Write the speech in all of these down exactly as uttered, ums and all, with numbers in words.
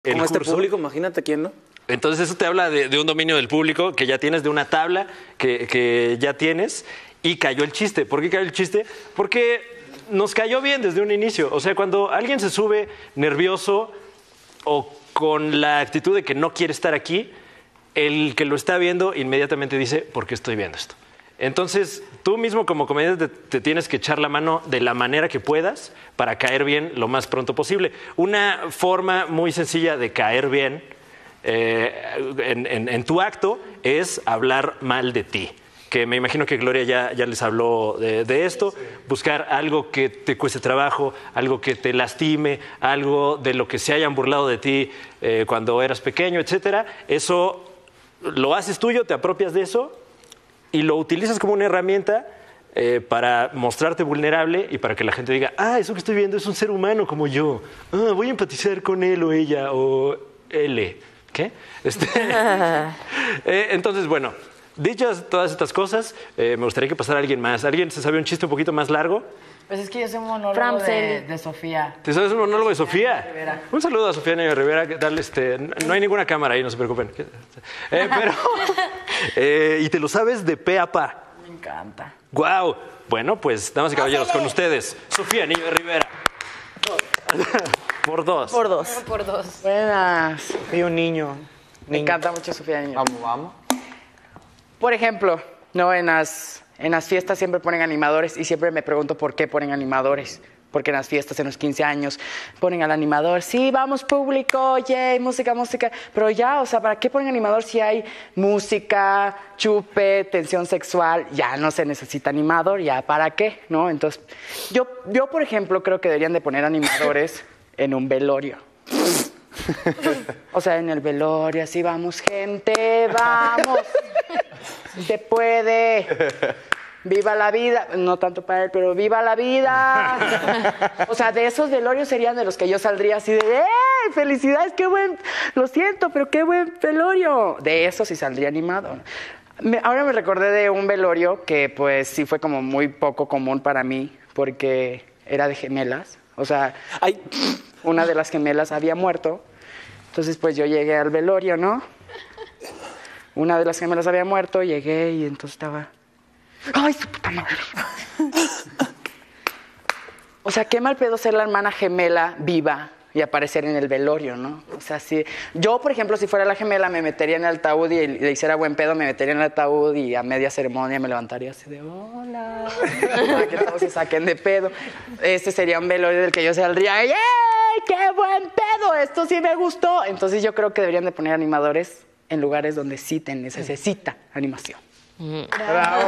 el Como curso. este público, imagínate quién, ¿no? Entonces eso te habla de, de un dominio del público que ya tienes, de una tabla que, que ya tienes, y cayó el chiste. ¿Por qué cayó el chiste? Porque nos cayó bien desde un inicio. O sea, cuando alguien se sube nervioso o con la actitud de que no quiere estar aquí, el que lo está viendo inmediatamente dice, ¿por qué estoy viendo esto? Entonces, tú mismo como comediante te, te tienes que echar la mano de la manera que puedas para caer bien lo más pronto posible. Una forma muy sencilla de caer bien eh, en, en, en tu acto es hablar mal de ti. Que me imagino que Gloria ya, ya les habló de, de esto. Buscar algo que te cueste trabajo, algo que te lastime, algo de lo que se hayan burlado de ti eh, cuando eras pequeño, etcétera. Eso lo haces tuyo, te apropias de eso y lo utilizas como una herramienta eh, para mostrarte vulnerable y para que la gente diga, ah, eso que estoy viendo es un ser humano como yo. Ah, voy a empatizar con él o ella o él. ¿Qué? Este, eh, entonces, bueno, dichas todas estas cosas, eh, me gustaría que pasara alguien más. ¿Alguien se sabe un chiste un poquito más largo? Pues es que yo soy un monólogo de, de Sofía. ¿Te sabes un monólogo de Sofía? Rivera. Un saludo a Sofía Niño Rivera. Dale, este, no hay ninguna cámara ahí, no se preocupen. Eh, pero, eh, y te lo sabes de pe a pa. Me encanta. ¡Guau! Bueno, pues, damas y caballeros, con ustedes, Sofía Niño Rivera. Por dos. Por dos. Por dos. Buenas. Soy un niño. Me encanta mucho Sofía Niño. Vamos, vamos. Por ejemplo, no en las, en las fiestas siempre ponen animadores y siempre me pregunto por qué ponen animadores. Porque en las fiestas, en los quince años, ponen al animador. Sí, vamos público, yay, música, música. Pero ya, o sea, ¿para qué ponen animador si hay música, chupe, tensión sexual? Ya no se necesita animador, ya, ¿para qué? ¿No? Entonces, yo, yo, por ejemplo, creo que deberían de poner animadores en un velorio. O sea, en el velorio, así vamos, gente, vamos. Se puede. Viva la vida. No tanto para él, pero viva la vida. O sea, de esos velorios serían de los que yo saldría así de, ¡eh! ¡Felicidades! ¡Qué buen! Lo siento, pero qué buen velorio. De esos sí saldría animado. Me, ahora me recordé de un velorio que, pues, sí fue como muy poco común para mí, porque era de gemelas. O sea, ay, una de las gemelas había muerto. Entonces, pues, yo llegué al velorio, ¿no? Una de las gemelas había muerto, llegué y entonces estaba... ¡Ay, su puta madre! O sea, qué mal pedo ser la hermana gemela viva y aparecer en el velorio, ¿no? O sea, si... Yo, por ejemplo, si fuera la gemela, me metería en el ataúd y le hiciera buen pedo, me metería en el ataúd y a media ceremonia me levantaría así de hola, para que todos se saquen de pedo. Este sería un velorio del que yo saldría, ¡ey! ¡Qué buen pedo! Esto sí me gustó. Entonces yo creo que deberían de poner animadores en lugares donde sí te necesita animación. ¡Bravo!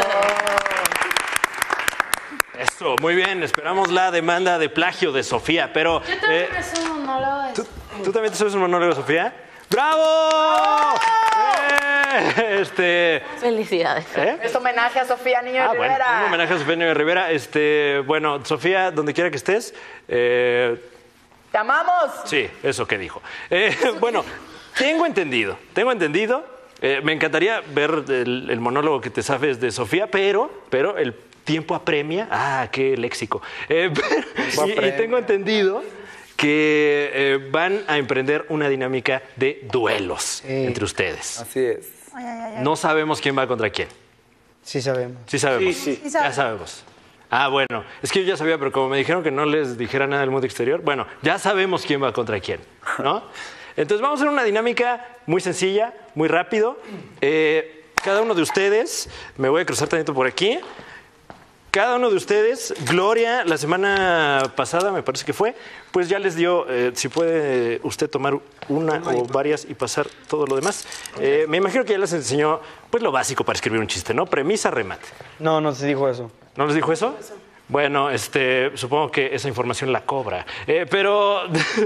Eso, muy bien. Esperamos la demanda de plagio de Sofía, pero... Yo también eh, me subo un monólogo de ¿tú, ¿Tú también te subes un monólogo de Sofía? ¡Bravo! Eh, este... Felicidades. ¿Eh? Es homenaje a Sofía Niño Ah, Rivera. bueno, un homenaje a Sofía Niño Rivera. Este, bueno, Sofía, donde quiera que estés... Eh, ¡Te amamos! Sí, eso que dijo. Eh, bueno, tengo entendido, tengo entendido. Eh, me encantaría ver el, el monólogo que te sabes de Sofía, pero, pero el tiempo apremia. Ah, qué léxico. Eh, y, y tengo entendido que eh, van a emprender una dinámica de duelos Sí. entre ustedes. Así es. Ay, ay, ay, ay. No sabemos quién va contra quién. Sí sabemos. Sí sabemos. Sí, sí. Sí Ya sabemos. sabemos. Ah, bueno, es que yo ya sabía, pero como me dijeron que no les dijera nada del mundo exterior, bueno, ya sabemos quién va contra quién, ¿no? Entonces vamos a hacer una dinámica muy sencilla, muy rápido. Eh, cada uno de ustedes, me voy a cruzar tantito por aquí. Cada uno de ustedes, Gloria, la semana pasada, me parece que fue, pues ya les dio, eh, si puede usted tomar una o varias y pasar todo lo demás. Eh, me imagino que ya les enseñó, pues lo básico para escribir un chiste, ¿no? Premisa, remate. No, no se dijo eso. ¿No les dijo eso? Bueno, este, supongo que esa información la cobra. Eh, pero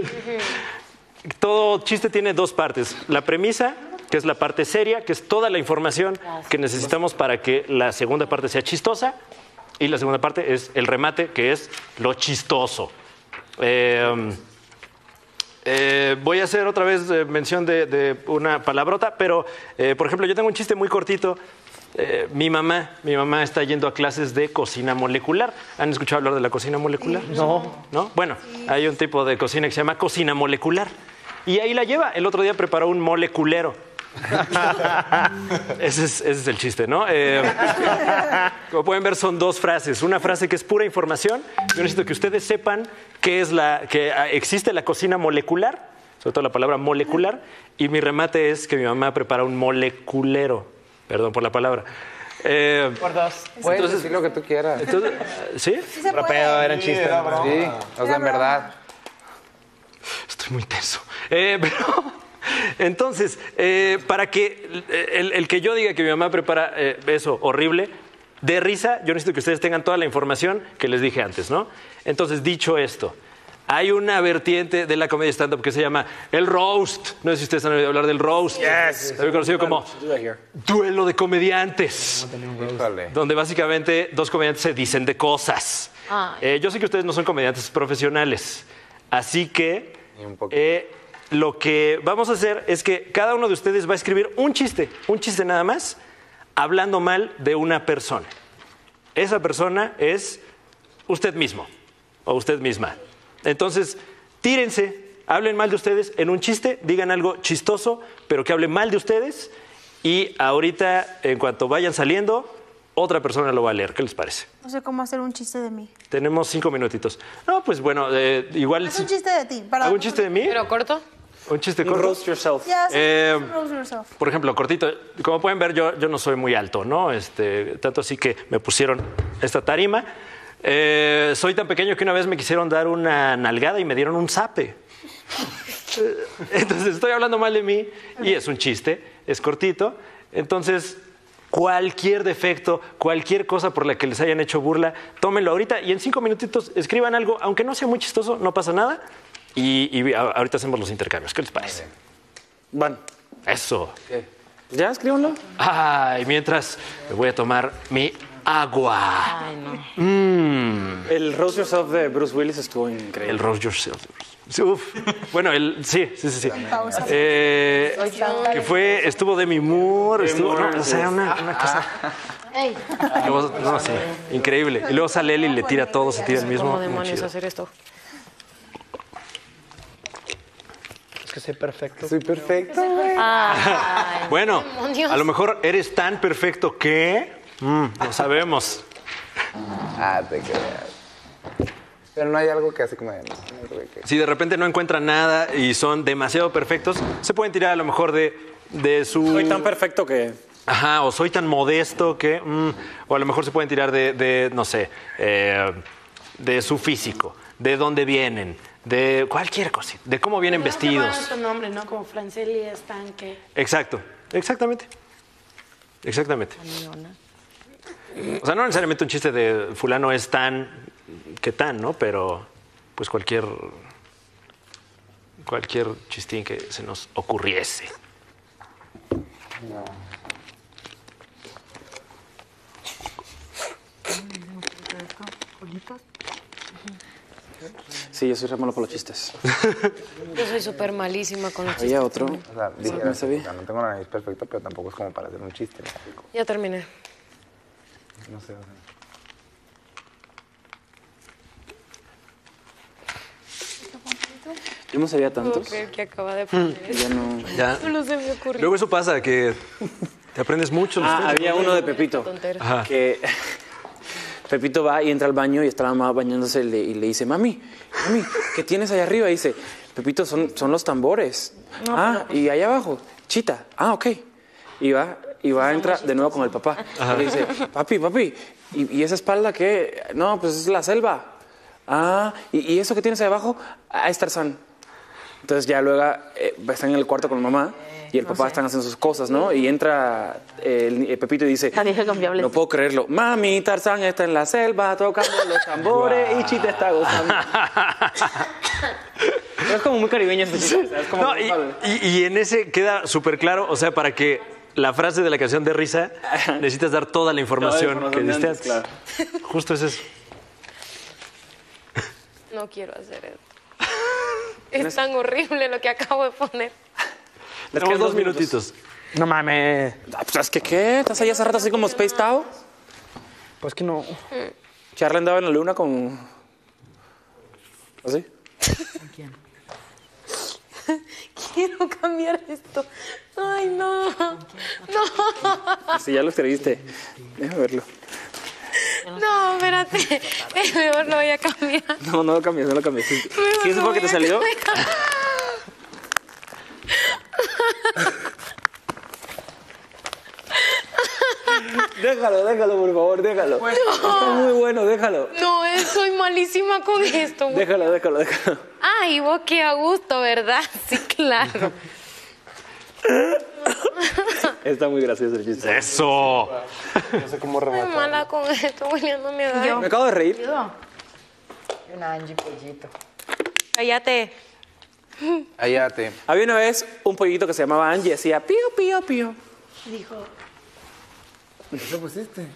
todo chiste tiene dos partes. La premisa, que es la parte seria, que es toda la información que necesitamos para que la segunda parte sea chistosa. Y la segunda parte es el remate, que es lo chistoso. Eh, eh, voy a hacer otra vez eh, mención de, de una palabrota, pero, eh, por ejemplo, yo tengo un chiste muy cortito. Eh, mi mamá, mi mamá está yendo a clases de cocina molecular. ¿Han escuchado hablar de la cocina molecular? No. ¿No? Bueno, hay un tipo de cocina que se llama cocina molecular. Y ahí la lleva. El otro día preparó un mole culero. ese, es, ese es el chiste, ¿no? Eh, como pueden ver, son dos frases. Una frase que es pura información. Yo necesito que ustedes sepan qué es la, que existe la cocina molecular, sobre todo la palabra molecular, y mi remate es que mi mamá prepara un moleculero. Perdón por la palabra. Eh, Por dos. Puedes Entonces- decir lo que tú quieras. entonces, ¿sí? Sí, eran chistes. Sí, o sea, en verdad. Estoy muy tenso. Eh, pero, entonces, eh, para que el, el que yo diga que mi mamá prepara eh, eso horrible, de risa, yo necesito que ustedes tengan toda la información que les dije antes, ¿no? Entonces, dicho esto, hay una vertiente de la comedia stand-up que se llama el roast. No sé si ustedes han oído hablar del roast. Yes. También conocido como duelo de comediantes. Híjole. Donde básicamente dos comediantes se dicen de cosas. Eh, yo sé que ustedes no son comediantes profesionales, así que Ni un poco. eh, lo que vamos a hacer es que cada uno de ustedes va a escribir un chiste, un chiste nada más, hablando mal de una persona. Esa persona es usted mismo o usted misma. Entonces, tírense, hablen mal de ustedes en un chiste, digan algo chistoso, pero que hable mal de ustedes. Y ahorita, en cuanto vayan saliendo, otra persona lo va a leer. ¿Qué les parece? No sé cómo hacer un chiste de mí. Tenemos cinco minutitos. No, pues bueno, eh, igual... Haz un chiste de ti. Para... ¿Hago un chiste de mí? ¿Pero corto? ¿Un chiste Un corto? roast yourself. Ya, sí, Eh, roast yourself. Por ejemplo, cortito. Como pueden ver, yo, yo no soy muy alto, ¿no? Este, tanto así que me pusieron esta tarima. Eh, soy tan pequeño que una vez me quisieron dar una nalgada y me dieron un zape. Eh, Entonces estoy hablando mal de mí y es un chiste, es cortito. Entonces, cualquier defecto, cualquier cosa por la que les hayan hecho burla, tómenlo ahorita y en cinco minutitos escriban algo, aunque no sea muy chistoso, no pasa nada. Y, y a- ahorita hacemos los intercambios. ¿Qué les parece? Van. Eso. ¿Ya escríbanlo? Ay, mientras me voy a tomar mi agua. Ay, no. Mm, El roast yourself de Bruce Willis estuvo increíble. el roast yourself. Sí, uf. Bueno, el, sí, sí, sí, sí. Pausa. Eh, que fue, estuvo Demi Moore, estuvo, no, o sea, una, una cosa. Ey, y luego, no sé, increíble. Y luego sale él y le tira todo, se tira el mismo. ¿cómo muy demonios chido. hacer esto? Es que soy perfecto. Soy perfecto. Ay, Bueno, demonios. a lo mejor eres tan perfecto que mm, no sabemos. Ah, te creas. Pero no hay algo que hace como de... no, no creo que- Si de repente no encuentran nada y son demasiado perfectos, se pueden tirar a lo mejor de, de su... Soy tan perfecto que... Ajá, o soy tan modesto que... mm, o a lo mejor se pueden tirar de, de, no sé, eh, de su físico, de dónde vienen, de cualquier cosa, de cómo vienen vestidos. tu nombre, ¿no? Como Franceli Estanque. Exacto, exactamente. Exactamente. O sea, no necesariamente un chiste de fulano es tan que tan, ¿no? Pero pues cualquier cualquier chistín que se nos ocurriese. Sí, yo soy re malo para los chistes. Yo soy súper malísima con los chistes. Había otro. O sea, dije, no sabía. o sea, no tengo la nariz perfecta, pero tampoco es como para hacer un chiste. ¿no? Ya terminé. No sé, o sea. Yo no sabía No puedo tantos. creer que acaba de poner Y ya no... Ya. Solo se me ocurrió. Luego eso pasa que te aprendes mucho. los Ah, temas. había uno de Pepito. Tontera. Ajá. Que Pepito va y entra al baño y está la mamá bañándose y le, y le dice, mami, mami, ¿qué tienes ahí arriba? Y dice, Pepito, son, son los tambores. ah, y ahí abajo, chita. Ah, ok. Y va, y va, entra de nuevo con el papá. Y le dice, papi, papi, ¿y, y esa espalda qué? No, pues es la selva. Ah, ¿y, y eso que tienes ahí abajo? Ah, es Tarzán. Entonces ya luego eh, están en el cuarto con mamá y el papá están haciendo sus cosas, ¿no? Y entra eh, el, el Pepito y dice, La vieja confiable. no puedo creerlo. Mami, Tarzán está en la selva tocando los tambores y Chita está gozando. Pero es como muy caribeño este chiste. ¿sabes? Como No, muy y, padre. y- y en ese queda súper claro, o sea, para que la frase de la canción de risa necesitas dar toda la información, Toda la información que de diste antes, antes. Justo es eso. No quiero hacer esto. Es tan horrible lo que acabo de poner. Les Tenemos quedan dos minutitos. No mames. Ah, pues, ¿es que qué? ¿Estás ahí hace rato así como spaced out? Pues que no. Charlie andaba en la luna con... ¿Así? Quiero cambiar esto. Ay, no. No. Si ya lo escribiste. Déjame verlo. No, espérate. Es mejor lo voy a cambiar. No, no lo cambies, no lo cambies. ¿Sí, Mejor ¿Sí eso lo fue que te voy a salió? cambiar. Déjalo, déjalo, por favor, déjalo. No. Está muy bueno, déjalo. No, eh, soy malísima con esto. güey. Déjalo, déjalo, déjalo. Ay, vos qué a gusto, ¿verdad? Sí, claro. Está muy gracioso el chiste. ¡Eso! No sé cómo Soy rematar. mala con esto, William, no me da. Me acabo de reír. Y una Angie pollito. Cállate. Allá te. Había una vez un pollito que se llamaba Angie y decía pío, pío, pío. ¿Eso pusiste?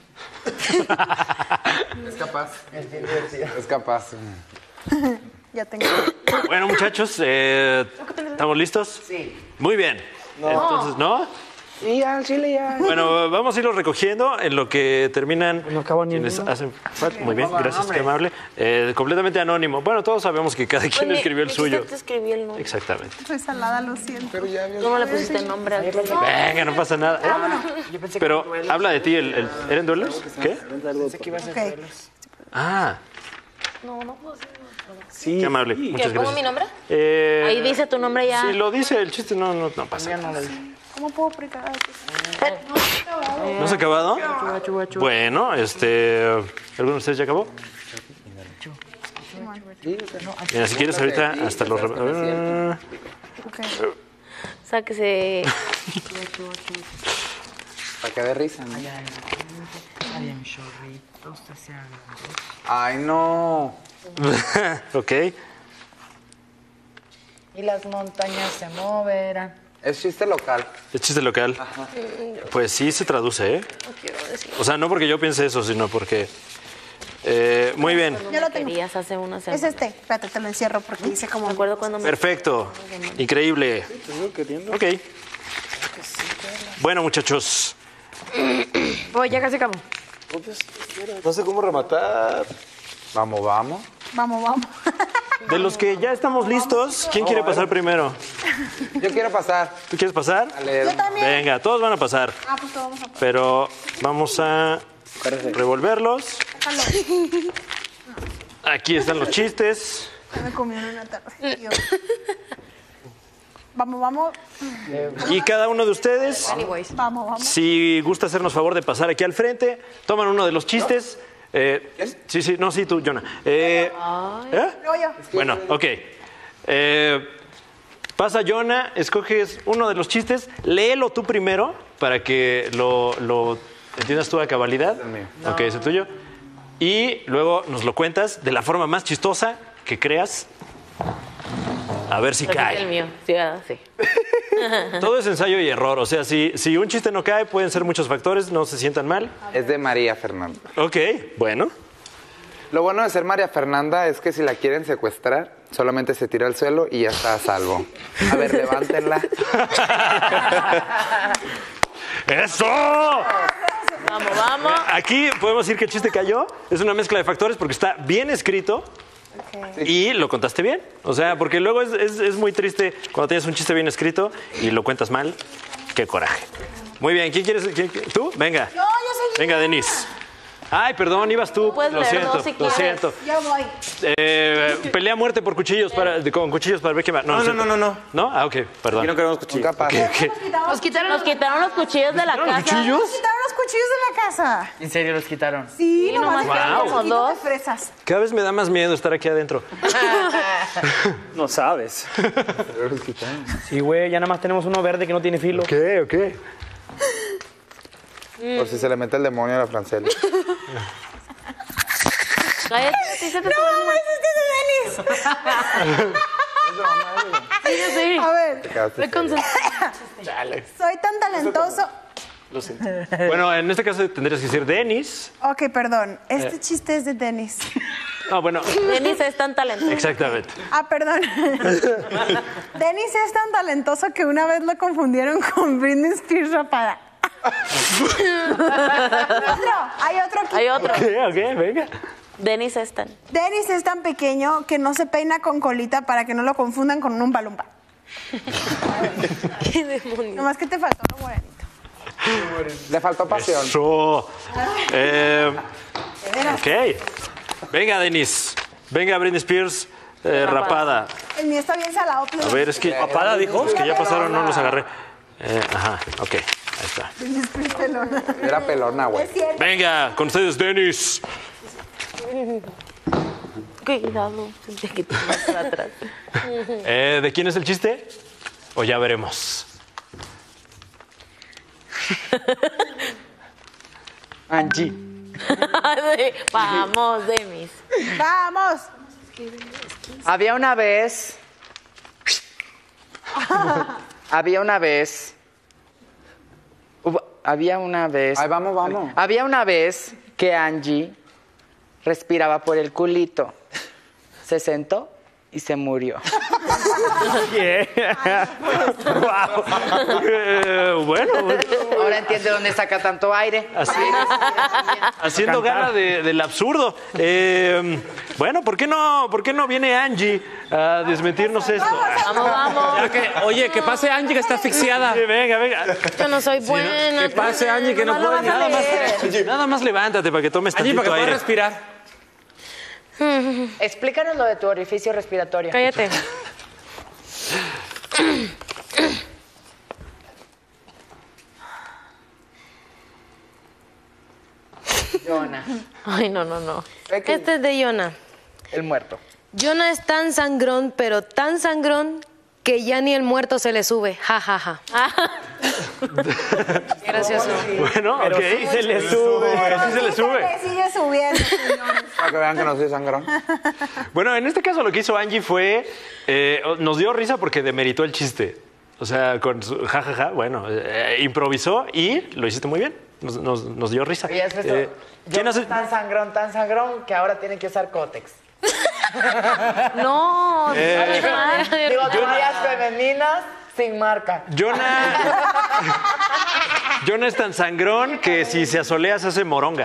Es capaz. Es capaz. Ya tengo. Bueno, muchachos, eh, ¿estamos listos? Sí. Muy bien. Entonces, ¿no? Y ya, al chile ya. Bueno, vamos a irlos recogiendo en lo que terminan No acabo ni quienes uno. hacen falta. Muy bien, gracias, qué amable. Eh, completamente anónimo. Bueno, todos sabemos que cada quien Oye, escribió el me suyo. quisiste escribir el nombre. Exactamente. Soy salada, lo siento. Pero ya había... ¿Cómo le pusiste el nombre al otro? Venga, no pasa nada. Pero habla de ti, el, el- ¿eran duelos? ¿Qué? Ok. Ah, No, no puedo hacer. Sí. qué amable. ¿Qué, Muchas pongo gracias. mi nombre? Eh, Ahí dice tu nombre ya. Si lo dice el chiste, no, no, no pasa nada. ¿Cómo puedo preparar esto? ¿No se ha acabado? Bueno, este... ¿Alguno de ustedes ya acabó? Mira, si quieres ahorita hasta los... re- Ok. Sáquese. Para que dé risa, ¿no? Ay, no. Ok. Y las montañas se moverán. Es chiste local. Es chiste local. Pues sí se traduce, ¿eh? O sea, no porque yo piense eso, sino porque... eh, muy bien. Ya lo tengo. Querías hace una Es semana. este. Espérate, te lo encierro porque dice como... Me acuerdo cuando me... Perfecto. Increíble. Ok. Bueno, muchachos. Oh, ya casi acabo. No sé cómo rematar. Vamos, vamos. Vamos, vamos. De los que ya estamos listos, ¿quién quiere pasar primero? Yo quiero pasar ¿Tú quieres pasar? a leer. Yo también. Venga, todos van a pasar. Ah, pues todos vamos a Pero vamos a revolverlos. Aquí están los chistes. Ya me comí una tarde. Dios. Vamos, vamos. Y cada uno de ustedes, Anyways. Vamos, vamos. si gusta hacernos favor de pasar aquí al frente, toman uno de los chistes. Eh, sí, sí, no, sí, tú, Jonah. Eh, ¿eh? Luego yo. Bueno, ok. Eh, pasa Jonah, escoges uno de los chistes, léelo tú primero para que lo, lo entiendas tú a cabalidad. Ok, es el tuyo. Y luego nos lo cuentas de la forma más chistosa que creas. A ver si Repite el cae. mío. Sí, ah, sí. Todo es ensayo y error. O sea, si, si un chiste no cae, pueden ser muchos factores, no se sientan mal. Es de María Fernanda. Ok, bueno. Lo bueno de ser María Fernanda es que si la quieren secuestrar, solamente se tira al suelo y ya está a salvo. A ver, levántenla. ¡Eso! Vamos, vamos. Aquí podemos decir que el chiste cayó. Es una mezcla de factores porque está bien escrito y lo contaste bien. O sea, porque luego es, es- es muy triste cuando tienes un chiste bien escrito y lo cuentas mal. ¡Qué coraje! Muy bien, ¿quién quieres? quién- ¿Tú? Venga. No, yo soy... Venga, Denise. Ay, perdón, ibas tú. Puedes Lo leer siento, dos si lo quieres. siento. Yo voy. Eh, pelea a muerte por cuchillos para, de- con cuchillos para ver quién va. No, lo no, siento. no, no, no. ¿No? Ah, ok, perdón. Aquí no queremos cuchillos. Nunca pasa. Ok, ok. Nos quitaron, nos quitaron los cuchillos de la casa. ¿Cuchillos? Quitaron los cuchillos de la casa. ¿En serio los quitaron? Sí, Sí, nomás nomás quedaron quedan como poquito de dos. fresas. Cada vez me da más miedo estar aquí adentro. No sabes. Sí, güey, ya nada más tenemos uno verde que no tiene filo. Ok, ok. Por si se le mete el demonio a la Francela. Cállate, sí se te sube el ¡Ese es de Denis! Sí, yo sí. A ver, Te quedaste Estoy serio. concentrada. soy tan talentoso. Lo siento. Bueno, en este caso tendrías que decir Denis. Ok, perdón. Este chiste es de Denis. No, bueno, Denis es tan talentoso. exactamente. Ah, perdón. Denis es tan talentoso que una vez lo confundieron con Britney Spears rapada. Otro, hay otro aquí. Hay otro. Ok, ok, venga. Denis es tan. Denis es tan pequeño que no se peina con colita para que no lo confundan con un palumpa. ¿Qué demonios? Nomás que te faltó lo morenito. Le faltó pasión. Eso. Eh, ok. Venga, Denis. Venga, Britney Spears. eh, rapada. El mío está bien salado. A ver, es que. ¿Rapada, dijo? Es que ya pasaron, no los agarré. Eh, ajá, ok. Ahí está. Era pelona, güey. Es cierto. Venga, con ustedes, Denis. Cuidado, sentía que te vas para atrás. Eh, ¿De quién es el chiste? O ya veremos. Angie. Vamos, Demis. Vamos. Había una vez. Había una vez. hubo- había una vez. Ay, vamos, vamos. Había una vez que Angie respiraba por el culito. Se sentó y se murió. Wow. Eh, bueno, Ahora entiende dónde saca tanto aire. así, haciendo gala de- del absurdo. Eh, bueno, ¿por qué no, por qué no viene Angie a desmentirnos esto? Vamos, vamos. Ya que, oye, que pase Angie que está asfixiada. Sí, venga, venga. Yo no soy buena. Que pase Angie que no No lo puede ni vas a nada más. leer. Nada más levántate para que tomes Angie, tantito para que pueda aire. respirar. Explícanos lo de tu orificio respiratorio. Cállate. Jonah, Ay, no, no, no. Ve que- Este es de Jonah. el muerto. Jonah es tan sangrón, pero tan sangrón que ya ni el muerto se le sube. Ja, ja, ja. Qué gracioso. Bueno, ok. Sí se le sube. Pero sí se le sube. Le sigue subiendo, señores. Para que vean que no soy sangrón. Bueno, en este caso lo que hizo Angie fue, eh, nos dio risa porque demeritó el chiste. O sea, con su jajaja, bueno, eh, improvisó y lo hiciste muy bien. Nos, nos- nos dio risa. Y es eso. Eh, ¿Quién Jonah hace? es tan sangrón, tan sangrón que ahora tiene que usar Cótex. No, Eh, Digo, toallas femeninas sin marca. Jonah, Jonah es tan sangrón que si se asolea se hace moronga.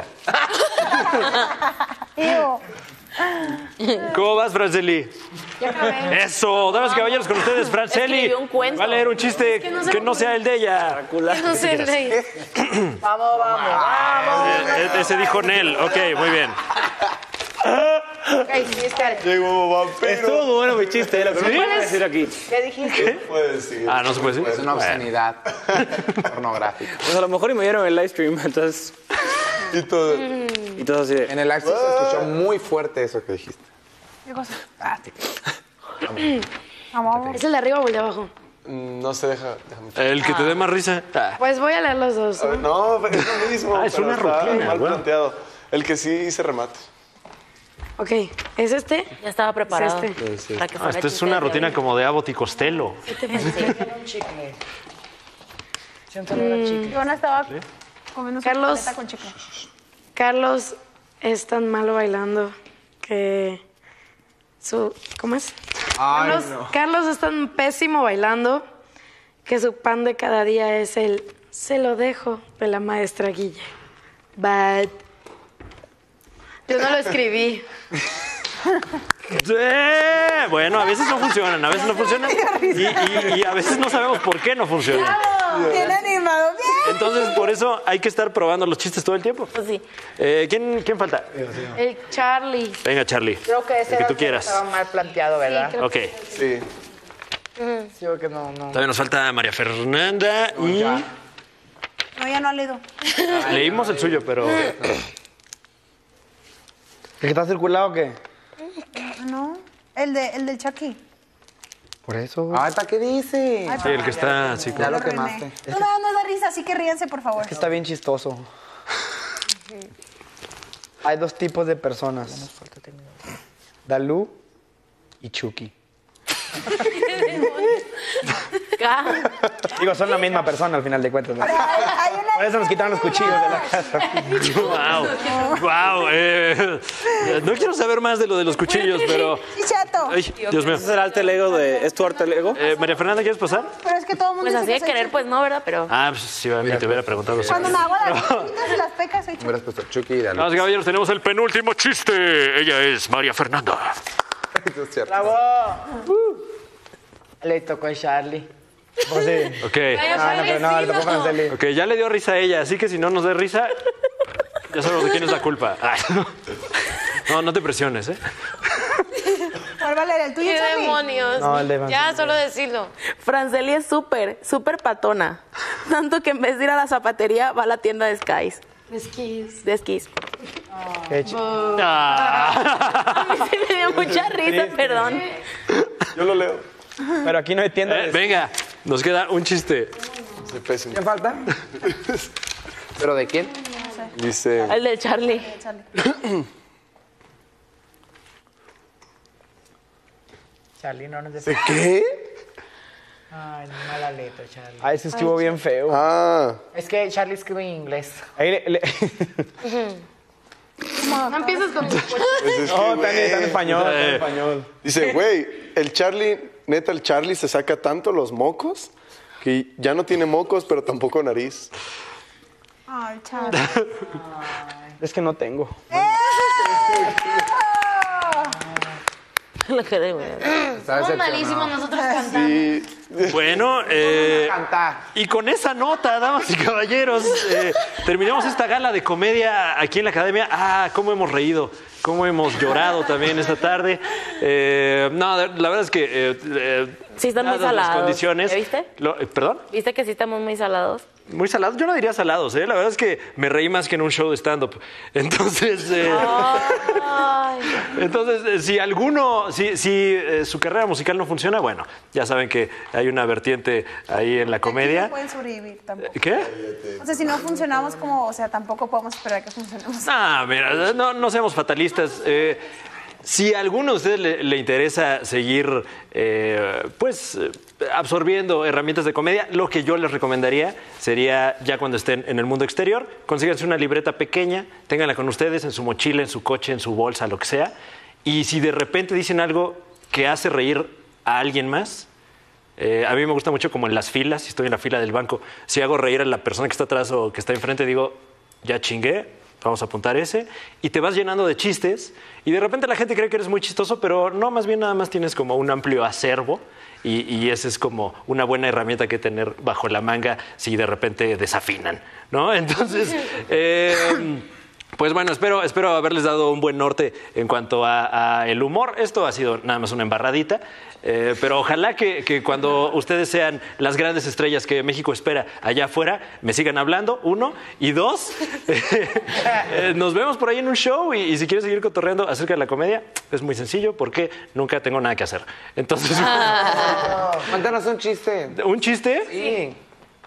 Digo, ¿Cómo vas, Franceli? ya acabé. Eso, damas y caballeros, con ustedes, Franceli. Escribió un cuento. Va a leer un chiste Es que no que sé no por sea el de ella. No sé, Rey. Vamos, vamos, vamos. Eh, ese dijo Nel. Ok, muy bien. Ok, sí, espera. Llegó vampiro. Estuvo bueno mi chiste, lo que no puedo decir aquí. ¿Qué dijiste? Puede decir. Ah, no se puede Es decir. una obscenidad pornográfica. Pues a lo mejor y me vieron el live stream, entonces. Y todo. Y todo así de. En el acto se escuchó muy fuerte eso que dijiste. ¿qué cosa? Ah, te- Vamos, vamos. ¿Es el de arriba o el de abajo? Mm, No se deja. déjame- El que te dé más risa. Ah. Pues voy a leer los dos. A ver, no, es lo mismo. Ah, es pero una está rutina, mal bueno. planteado. El que sí hice remate. Ok, ¿es este? Ya estaba preparado. Sí. Para que Ah, fuera esto es chiste una de rutina hoy. como de Abbott y Costello. Un chicle. Siento olor a chicle. Yo no estaba comiendo su Carlos. paleta con chicle. Carlos es tan malo bailando que su... ¿Cómo es? Carlos, Carlos es tan pésimo bailando que su pan de cada día es el se lo dejo de la maestra Guille. Bad. Yo no lo escribí. Eh, bueno, a veces no funcionan, a veces no funcionan y, y- y a veces no sabemos por qué no funcionan. Bien animado, bien. Entonces, por eso hay que estar probando los chistes todo el tiempo. Pues sí. Eh, ¿quién, ¿Quién falta? El Charlie. Venga, Charlie. Creo que ese El que era tú el que quieras. estaba mal planteado, ¿verdad? creo Ok. Sí. Sí, porque no, no. Todavía nos falta María Fernanda y No, ya no ha leído. leímos el suyo, pero ¿El que está circulado o qué? No, el, de, el del Chucky. Por eso. Ah, ¿está qué dice? Ay, sí, el que está así Ya como... lo quemaste. No, no, no da risa, así que ríense, por favor. Que está bien chistoso. Hay dos tipos de personas. Dalú y Chucky. Digo, son la misma persona al final de cuentas. ¿no? Hay, hay una... Por eso nos quitaron los cuchillos de la casa. Wow, wow. eh, no quiero saber más de lo de los cuchillos, pero... Sí, chato. Ay, Dios mío. ¿Ese es el alter ego de. ¿Es tu alter ego? Eh, María Fernanda, ¿quieres pasar? Pero es que todo el mundo Pues dice así de que soy querer, Chucky. pues no, ¿verdad? Pero... Ah, pues si a mí te hubiera preguntado. sí. Cuando me hago las pintas y las pecas, soy Chucky. Hubieras puesto Chucky y Dalí. Damas y caballeros, tenemos el penúltimo chiste. Ella es María Fernanda. Eso es cierto. ¡Bravo! Le tocó a Charlie. Pues sí. Ok. Ay, No, no, pero no, le tocó con Araceli. Ok, ya le dio risa a ella, así que si no nos da risa, ya sabemos de quién es la culpa. Ay, no, no te presiones, ¿eh? ¿Cuál va a leer? ¿El tuyo, ¿Qué Charlie? demonios? No, el de Van- Ya, solo decirlo. Franceli es súper, súper patona. Tanto que en vez de ir a la zapatería, va a la tienda de Skies. Esquís. De esquís. Qué ch- Ah. A mí sí me dio mucha risa, perdón. Yo lo leo. Pero aquí no hay tienda. Eh, de- venga, nos queda un chiste. Soy pésimo. ¿Qué falta? ¿Pero de quién? Dice... El de Charlie. Charlie no nos ¿De defiende. qué? Ay, mal aleto, Charlie. Ay, ese estuvo bien feo. Ah, Es que Charlie escribe en inglés. Ahí le- le- No empieces con tu pues es que, No, está en, güey. está en español, está en Eh. español. Dice, güey, el Charlie, neta, el Charlie se saca tanto los mocos que ya no tiene mocos, pero tampoco nariz. Ay, Charlie. Es que no tengo. La quedé, güey. Somos malísimos nosotros cantando. Y Bueno, eh, Cantar. y con esa nota, damas y caballeros, eh, terminamos esta gala de comedia aquí en la Academia. Ah, cómo hemos reído, cómo hemos llorado también esta tarde. Eh, no, la verdad es que... eh, eh, Sí, están muy dadas las salados. condiciones... ¿Ya viste? Lo- eh, ¿Perdón? ¿Viste que sí estamos muy salados? Muy salados. Yo no diría salados, ¿eh? La verdad es que me reí más que en un show de stand-up. Entonces... eh, Ay. Entonces, eh, si alguno, si, si eh, su carrera musical no funciona, bueno, ya saben que hay una vertiente ahí en la Aquí comedia. no pueden sobrevivir tampoco. ¿Qué? O sea, si no funcionamos como, o sea, tampoco podemos esperar que funcionemos. Ah, mira, no, no seamos fatalistas. Eh, si a alguno de ustedes le, le interesa seguir, eh, pues, eh, absorbiendo herramientas de comedia, lo que yo les recomendaría sería, ya cuando estén en el mundo exterior, consíganse una libreta pequeña, ténganla con ustedes en su mochila, en su coche, en su bolsa, lo que sea, y si de repente dicen algo que hace reír a alguien más, eh, a mí me gusta mucho como en las filas, si estoy en la fila del banco, si hago reír a la persona que está atrás o que está enfrente, digo, ya chingué, vamos a apuntar ese, y te vas llenando de chistes, y de repente la gente cree que eres muy chistoso, pero no, más bien nada más tienes como un amplio acervo, y, y esa es como una buena herramienta que tener bajo la manga si de repente desafinan, ¿no? Entonces, eh, pues bueno, espero, espero haberles dado un buen norte en cuanto a, a el humor. Esto ha sido nada más una embarradita, eh, pero ojalá que, que cuando ustedes sean las grandes estrellas que México espera allá afuera, me sigan hablando, uno, y dos, eh, nos vemos por ahí en un show y, y si quieres seguir cotorreando acerca de la comedia, es muy sencillo porque nunca tengo nada que hacer. Entonces, Cuéntanos un chiste. ¿un chiste? Sí.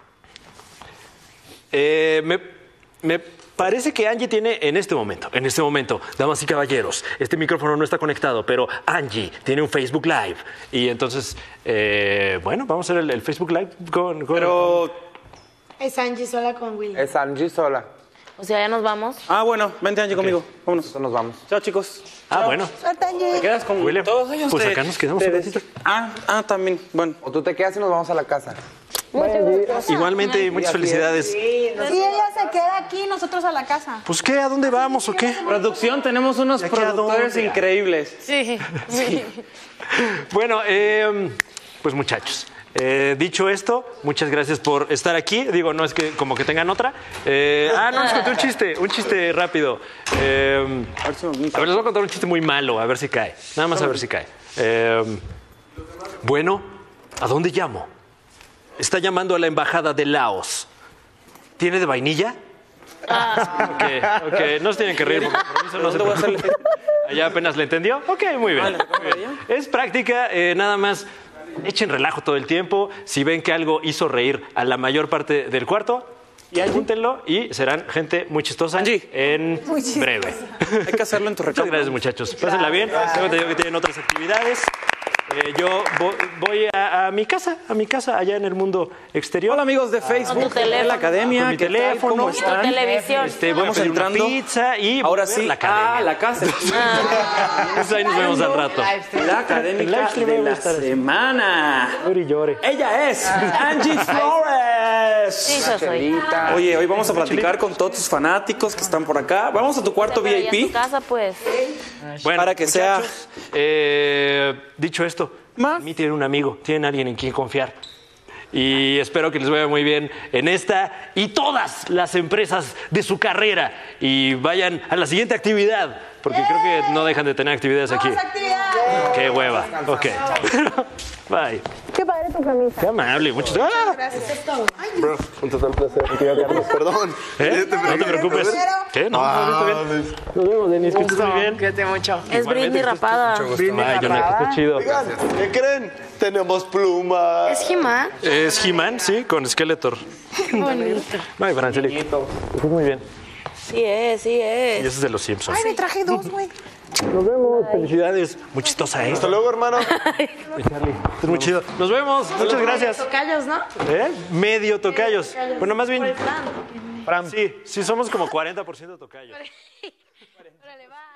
Eh, me, me parece que Angie tiene en este momento, en este momento, damas y caballeros, este micrófono no está conectado, pero Angie tiene un Facebook Live. Y entonces, eh, bueno, vamos a hacer el, el Facebook Live con... con- Pero Es Angie sola con Willy. Es Angie sola. O sea, ya nos vamos. Ah, bueno, vente Angie conmigo. Vámonos. Nosotros nos vamos. Chao, chicos. Ah, bueno. Suerte, Angie. ¿Te quedas con William, todos ellos? pues Te- acá nos quedamos un te- ratito. Ah, ah, también. Bueno. O tú te quedas y nos vamos a la casa. Igualmente, muchas felicidades. Sí, ella se queda aquí, nosotros a la casa. Pues, ¿qué? ¿A dónde vamos o qué? Producción, tenemos unos ¿De aquí a productores dónde? increíbles. Sí. Bueno, eh, pues muchachos, eh, dicho esto, muchas gracias por estar aquí. Digo, no es que como que tengan otra. Eh, ah, no, les conté un chiste, un chiste rápido. Eh, A ver si nos- a ver, les voy a contar un chiste muy malo, a ver si cae. Nada más a ver si cae. Eh, bueno, ¿a dónde llamo? Está llamando a la embajada de Laos. ¿Tiene de vainilla? Ok, ok, no se tienen que reír. Por compromiso, no se ¿Dónde voy a hacerle? preocupen. ¿Ya apenas le entendió? Ok, muy bien. Muy bien. Es práctica, eh, nada más echen relajo todo el tiempo. Si ven que algo hizo reír a la mayor parte del cuarto, apúntenlo y serán gente muy chistosa Angie. en Muy chistosa. breve. Hay que hacerlo en tu Muchas reclamo. gracias, muchachos. Pásenla bien. Tengo entendido que tienen otras actividades. Eh, yo vo- voy a, a mi casa, a mi casa allá en el mundo exterior. Hola amigos de Con Facebook, tu teléfono. de la academia, Con mi ¿qué tal? teléfono. ¿Cómo Y tu están? televisión. Este, voy Vamos a pedir una entrando. pizza y voy Ahora a ver sí, la academia. ah, la casa. Pues ahí nos vemos al rato. La académica live stream de va a la estar así. semana. Llore y llore. Ella es Angie Flores. Sí, yo soy. Oye, hoy vamos a platicar con todos tus fanáticos que están por acá. Vamos a tu cuarto Pero ya en V I tu P casa, pues. Bueno, para que sea- muchachos, eh, dicho esto, más. En mí tienen un amigo, tienen alguien en quien confiar. Y espero que les vaya muy bien en esta y todas las empresas de su carrera. Y vayan a la siguiente actividad, porque creo que no dejan de tener actividades aquí. Qué hueva. Ok. Bye. Qué padre tu camisa. Qué amable. Muchas gracias. Gracias, es todo. Bro, un total placer. Carlos, perdón. ¿Eh? No te preocupes. ¿Qué? No, no, está bien. Nos vemos, Denis. Que estés muy bien. Cuídate mucho. Es Britney rapada. Ay, yo no, está chido. Oigan, ¿qué creen? Tenemos plumas. ¿Es He-Man? Es He-Man, sí, con Skeletor. Qué bonito. Ay, Franceli. Estás muy bien. Sí es, sí Y es. ese es de los Simpsons. Ay, me traje dos, güey. Nos vemos. Felicidades. Muy chistosa, ¿eh? Hasta luego, hermano. Charlie. Es muy chido. Nos vemos. Muchas gracias. Tocayos, ¿no? ¿Eh? Medio tocayos. Bueno, más bien. Por el plan. Sí, sí, somos como cuarenta por ciento tocayos. Órale, va.